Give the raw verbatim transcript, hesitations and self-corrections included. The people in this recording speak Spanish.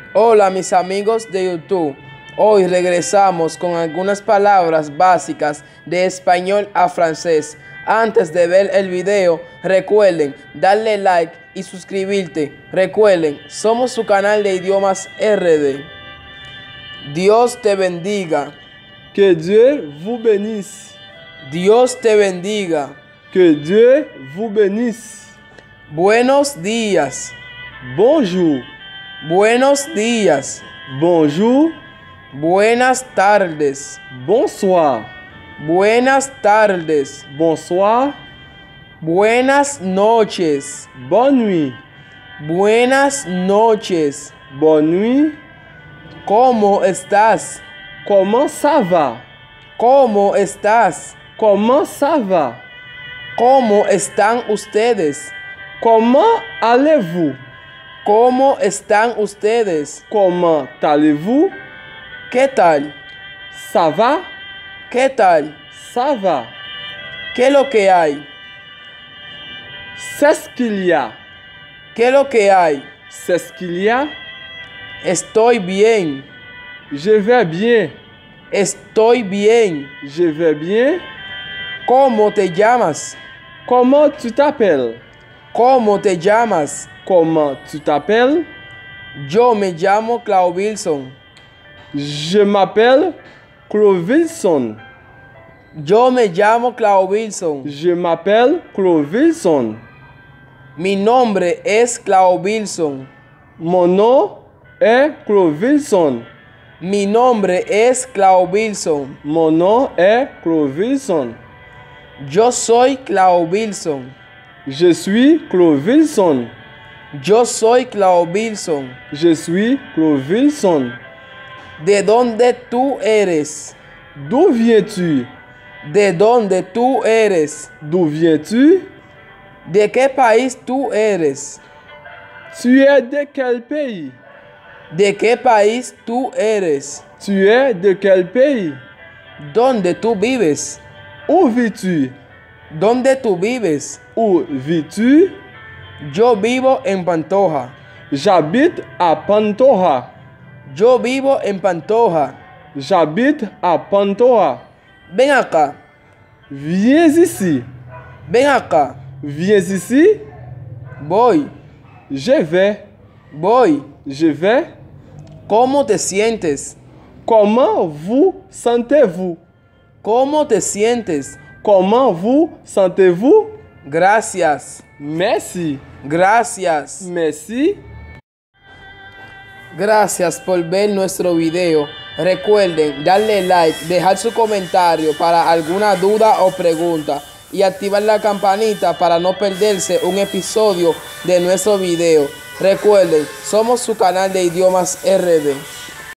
Hola mis amigos de YouTube, hoy regresamos con algunas palabras básicas de español a francés. Antes de ver el video, recuerden darle like y suscribirte. Recuerden, somos su canal de idiomas R D. Dios te bendiga. Que Dieu vous bénisse. Dios te bendiga. Que Dieu vous bénisse. Buenos días. Bonjour. Buenos días. Bonjour. Buenas tardes. Bonsoir. Buenas tardes. Bonsoir. Buenas noches. Bonne nuit. Buenas noches. Bonne nuit. ¿Cómo estás? Comment ça va? ¿Cómo estás? Comment ça va? ¿Cómo están ustedes? Comment allez-vous? ¿Cómo están ustedes? Comment allez-vous? ¿Qué tal? Ça va? ¿Qué tal? Ça va. ¿Qué es lo que hay? C'est ce qu'il y a. ¿Qué es lo que hay? C'est ce qu'il y a. Estoy bien. Je vais bien. Estoy bien. Je vais bien. ¿Cómo te llamas? Comment tu t'appelles? ¿Cómo te llamas? Comment tu t'appelles? Yo me llamo Clau Wilson. Je m'appelle Clovilson. Yo me llamo Clau Wilson. Je m'appelle Clovilson. Mi nombre es Clau Wilson. Mon nom est Clovilson. Mi nombre es Clau Wilson. Mon nom est Clovilson. Yo soy Clau Wilson. Je suis Clovilson. Yo soy Clau Wilson. Je suis Clovilson. ¿De dónde tú eres? D'où viens-tu? ¿De dónde tú eres? D'où viens-tu? ¿De qué país tú eres? Tu es de quel pays? ¿De qué país tú eres? Tu es de quel pays? ¿Dónde tú vives? Où vis-tu? ¿Dónde tú vives? Où vis-tu? Yo vivo en Pantoja. J'habite à Pantoja. Yo vivo en Pantoja. J'habite à Pantoja. Ven acá. Viens ici. Ven acá. Viens ici. Voy. Je vais. Voy. Je vais. ¿Cómo te sientes? Comment vous sentez-vous? ¿Cómo te sientes? Comment vous sentez-vous? Gracias. Merci. Gracias. Merci. Gracias por ver nuestro video. Recuerden darle like, dejar su comentario para alguna duda o pregunta y activar la campanita para no perderse un episodio de nuestro video. Recuerden, somos su canal de idiomas R D.